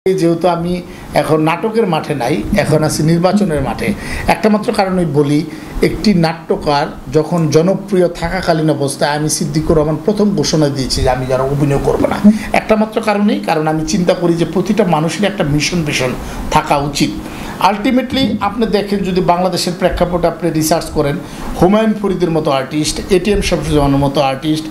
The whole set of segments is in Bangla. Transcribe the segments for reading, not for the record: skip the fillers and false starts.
যেহেতু আমি এখন নাটকের মাঠে নাই, এখন আছি নির্বাচনের মাঠে। একটা মাত্র কারণেই বলি, একটি নাট্যকার যখন জনপ্রিয় থাকাকালীন অবস্থায় আমি সিদ্দিকুর রহমান প্রথম ঘোষণা দিয়েছি যে আমি যারা অভিনয় করবো না। একটা মাত্র কারণেই, কারণ আমি চিন্তা করি যে প্রতিটা মানুষের একটা মিশন থাকা উচিত। আলটিমেটলি আপনি দেখেন, যদি বাংলাদেশের প্রেক্ষাপটে আপনি রিসার্চ করেন, হুমায়ুন ফরিদের মতো আর্টিস্ট, এটিএম শামসুজ্জামানের মতো আর্টিস্ট,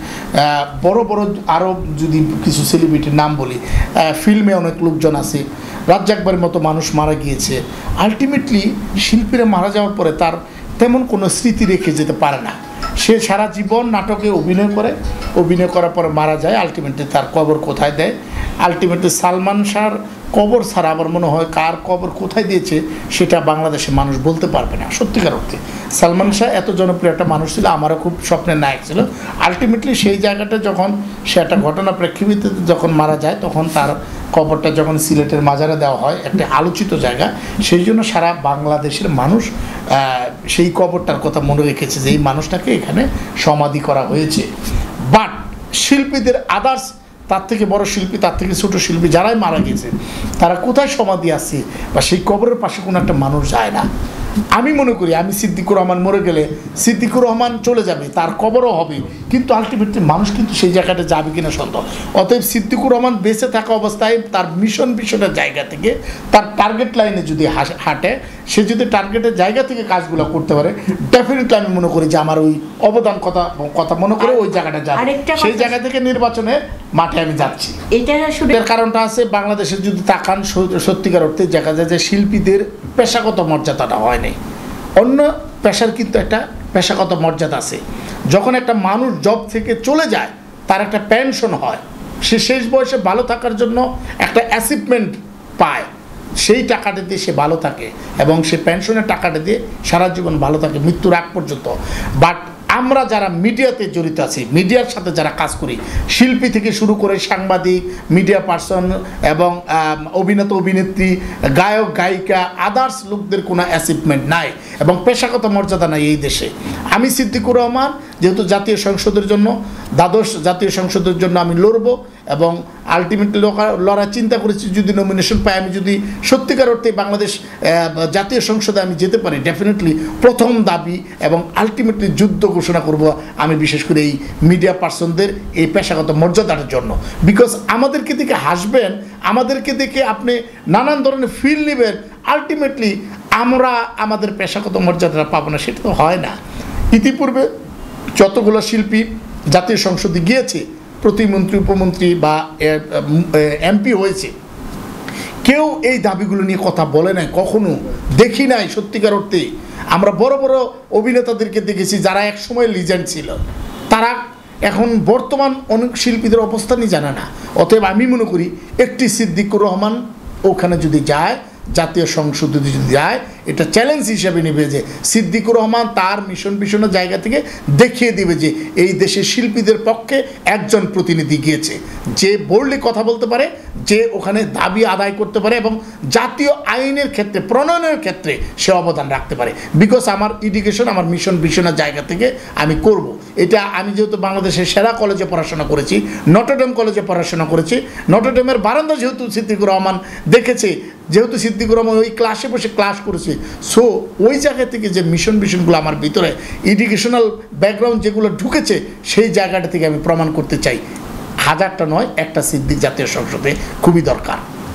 বড় বড় আরও যদি কিছু সেলিব্রিটির নাম বলি, ফিল্মে অনেক লোকজন আছে, রাজ্জাকবারের মতো মানুষ মারা গিয়েছে। আলটিমেটলি শিল্পীরা মারা যাওয়ার পরে তার তেমন কোনো স্মৃতি রেখে যেতে পারে না। সে সারা জীবন নাটকে অভিনয় করে, অভিনয় করার পরে মারা যায়। আলটিমেটলি তার কবর কোথায় দেয়? আলটিমেটলি সালমান শাহর কবর ছাড়া আমার মনে হয় কার কবর কোথায় দিয়েছে সেটা বাংলাদেশের মানুষ বলতে পারবে না। সত্যিকার অর্থে সালমান শাহ এত জনপ্রিয় একটা মানুষ ছিল, আমারও খুব স্বপ্নের নায়ক ছিল। আলটিমেটলি সেই জায়গাটা যখন সে একটা ঘটনা প্রেক্ষিতে যখন মারা যায়, তখন তার কবরটা যখন সিলেটের মাজারে দেওয়া হয়, একটা আলোচিত জায়গা, সেই জন্য সারা বাংলাদেশের মানুষ সেই কবরটার কথা মনে রেখেছে যে এই মানুষটাকে এখানে সমাধি করা হয়েছে। বাট শিল্পীদের আদার্স, তার থেকে বড় শিল্পী, তার থেকে ছোটো শিল্পী যারাই মারা গেছে, তারা কোথায় সমাধি আছে বা সেই কবরের পাশে কোনো একটা মানুষ যায় না। আমি মনে করি আমি সিদ্দিকুর রহমান মরে গেলে সিদ্দিকুর রহমান চলে যাবে, তার কবরও হবে, কিন্তু আলটিমেটলি মানুষ কিন্তু সেই জায়গাটা যাবে কিনা সন্দেহ। অতএব সিদ্দিকুর রহমান বেঁচে থাকা অবস্থায় তার মিশনের জায়গা থেকে, তার টার্গেট লাইনে যদি হাঁটে, সে যদি টার্গেটের জায়গা থেকে কাজগুলো করতে পারে, ডেফিনেটলি আমি মনে করি যে আমার ওই অবদান কথা মনে করে ওই জায়গাটা যাবে। সেই জায়গা থেকে নির্বাচনের মাঠে আমি যাচ্ছি। এটার কারণটা আছে, বাংলাদেশে যদি তাকান সত্যিকার অর্থে দেখা যায় যে শিল্পীদের পেশাগত মর্যাদাটা হয় নাই। অন্য পেশার কিন্তু একটা পেশাগত মর্যাদা আছে। যখন একটা মানুষ জব থেকে চলে যায়, তার একটা পেনশন হয়, সে শেষ বয়সে ভালো থাকার জন্য একটা অ্যাচিভমেন্ট পায়, সেই টাকাটা দিয়ে সে ভালো থাকে এবং সে পেনশনের টাকাটা দিয়ে সারা জীবন ভালো থাকে মৃত্যুর আগ পর্যন্ত। বাট আমরা যারা মিডিয়াতে জড়িত আছি, মিডিয়ার সাথে যারা কাজ করি, শিল্পী থেকে শুরু করে সাংবাদিক, মিডিয়া পার্সন এবং অভিনেতা অভিনেত্রী, গায়ক গায়িকা, আদার্স লোকদের কোনো অ্যাচিভমেন্ট নাই এবং পেশাগত মর্যাদা নাই এই দেশে। আমি সিদ্দিকুর রহমান যেহেতু জাতীয় সংসদের জন্য, দ্বাদশ জাতীয় সংসদের জন্য আমি লড়ব এবং আলটিমেটলি লড়াই চিন্তা করেছি, যদি নমিনেশন পাই, আমি যদি সত্যিকার অর্থে বাংলাদেশ জাতীয় সংসদে আমি যেতে পারি, ডেফিনেটলি প্রথম দাবি এবং আলটিমেটলি যুদ্ধ ঘোষণা করব আমি, বিশেষ করে এই মিডিয়া পার্সনদের এই পেশাগত মর্যাদার জন্য। বিকজ আমাদেরকে দেখে হাসবেন, আমাদেরকে দেখে আপনি নানান ধরনের ফিল নেবেন, আলটিমেটলি আমরা আমাদের পেশাগত মর্যাদাটা পাবো না, সেটা তো হয় না। ইতিপূর্বে যতগুলো শিল্পী জাতীয় সংসদে গিয়েছে, প্রতিমন্ত্রী, উপমন্ত্রী বা এমপি হয়েছে, কেউ এই দাবিগুলো নিয়ে কথা বলে নাই, কখনো দেখি নাই। সত্যিকার অর্থে আমরা বড় বড় অভিনেতাদেরকে দেখেছি যারা এক সময় লিজেন্ড ছিল, তারা এখন বর্তমান অনেক শিল্পীদের অবস্থানই জানে না। অতএব আমি মনে করি একটি সিদ্দিকুর রহমান ওখানে যদি যায়, জাতীয় সংসদে যদি যায়, এটা চ্যালেঞ্জ হিসেবে নেবে যে সিদ্দিকুর রহমান তার মিশনের জায়গা থেকে দেখিয়ে দেবে যে এই দেশের শিল্পীদের পক্ষে একজন প্রতিনিধি গিয়েছে, যে বোল্ডলি কথা বলতে পারে, যে ওখানে দাবি আদায় করতে পারে এবং জাতীয় আইনের ক্ষেত্রে, প্রণয়নের ক্ষেত্রে সে অবদান রাখতে পারে। বিকজ আমার এডুকেশন, আমার মিশনের জায়গা থেকে আমি করব এটা। আমি যেহেতু বাংলাদেশের সেরা কলেজে পড়াশোনা করেছি, নটরডেম কলেজে পড়াশোনা করেছি, নটরডেমের বারান্দা যেহেতু সিদ্দিকুর রহমান দেখেছে, যেহেতু সিদ্দিকুর রহমান ওই ক্লাসে বসে ক্লাস করেছে, সো ওই জায়গা থেকে যে মিশনগুলো আমার ভিতরে এডুকেশনাল ব্যাকগ্রাউন্ড যেগুলো ঢুকেছে, সেই জায়গাটা থেকে আমি প্রমাণ করতে চাই হাজারটা নয়, একটা সিদ্দিক জাতীয় সংসদে খুবই দরকার।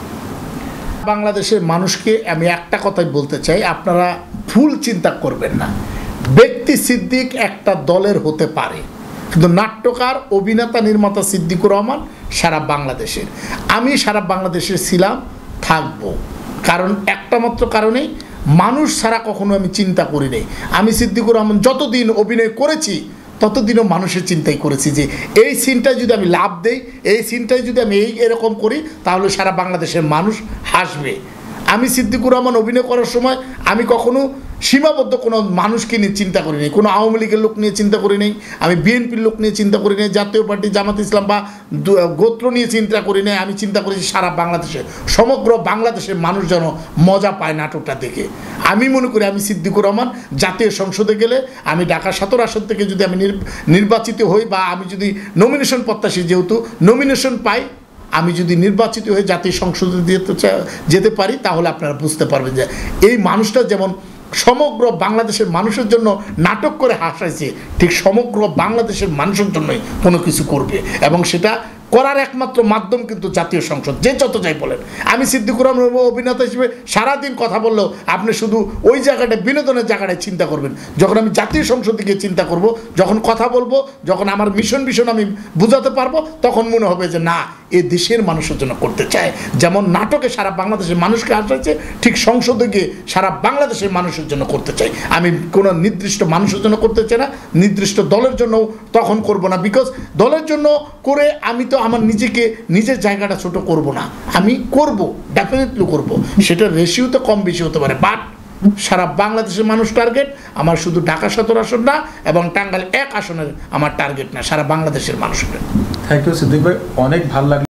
বাংলাদেশের মানুষকে আমি একটা কথাই বলতে চাই, আপনারা ভুল চিন্তা করবেন না। ব্যক্তি সিদ্দিক একটা দলের হতে পারে, কিন্তু নাট্যকার, অভিনেতা, নির্মাতা সিদ্দিকুর রহমান সারা বাংলাদেশের। আমি সারা বাংলাদেশের ছিলাম, থাকবো, কারণ একটা মাত্র কারণেই, মানুষ ছাড়া কখনো আমি চিন্তা করি নাই। আমি সিদ্দিকুর রহমান যতদিন অভিনয় করেছি, ততদিনও মানুষের চিন্তাই করেছি যে এই সিনটায় যদি আমি লাভ দেই, এই সিনটায় যদি আমি এরকম করি, তাহলে সারা বাংলাদেশের মানুষ হাসবে। আমি সিদ্দিকুর রহমান অভিনয় করার সময় আমি কখনো সীমাবদ্ধ কোনো মানুষকে নিয়ে চিন্তা করি নাই, কোনো আওয়ামী লীগের লোক নিয়ে চিন্তা করি নাই, আমি বিএনপির লোক নিয়ে চিন্তা করি নাই, জাতীয় পার্টি, জামাত ইসলাম বা গোত্র নিয়ে চিন্তা করি নাই। আমি চিন্তা করেছি সারা বাংলাদেশে, সমগ্র বাংলাদেশের মানুষ যেন মজা পায় নাটকটা দেখে। আমি মনে করি আমি সিদ্দিকুর রহমান জাতীয় সংসদে গেলে, আমি ঢাকা 17 আসন থেকে যদি আমি নির্বাচিত হই বা আমি যদি নমিনেশন প্রত্যাশী, যেহেতু নমিনেশন পাই, আমি যদি নির্বাচিত হয়ে জাতীয় সংসদে যেতে পারি তাহলে আপনারা বুঝতে পারবেন যে এই মানুষটা যেমন সমগ্র বাংলাদেশের মানুষের জন্য নাটক করে হাসাইছে, ঠিক সমগ্র বাংলাদেশের মানুষের জন্যই কোনো কিছু করবে, এবং সেটা করার একমাত্র মাধ্যম কিন্তু জাতীয় সংসদ। যে যত যাই বলেন, আমি সিদ্দিকুর রহমান অভিনেতা হিসেবে সারাদিন কথা বললেও আপনি শুধু ওই জায়গাটা বিনোদনের জায়গাটায় চিন্তা করবেন। যখন আমি জাতীয় সংসদ দিকে চিন্তা করব, যখন কথা বলবো, যখন আমার মিশন আমি বুঝাতে পারবো, তখন মনে হবে যে না, এ দেশের মানুষের জন্য করতে চায়। যেমন নাটকে সারা বাংলাদেশের মানুষকে হাসাইছে, ঠিক সংসদে গিয়ে সারা বাংলাদেশের মানুষের জন্য করতে চাই। আমি কোনো নির্দিষ্ট মানুষের জন্য করতে চাই না, নির্দিষ্ট দলের জন্য তখন করব না। বিকজ দলের জন্য করে আমি তো আমার নিজের জায়গাটা ছোট করব না, আমি করব, ডেফিনেটলি করব। সেটা রেশিওতে কম বেশি হতে পারে, বাট সারা বাংলাদেশের মানুষ টার্গেট আমার, শুধু ঢাকা 17 আসন না এবং টাঙ্গাইল 1 আসনের আমার টার্গেট না, সারা বাংলাদেশের মানুষের। থ্যাংক ইউ সিদ্দিক ভাই, অনেক ভালো লাগলো।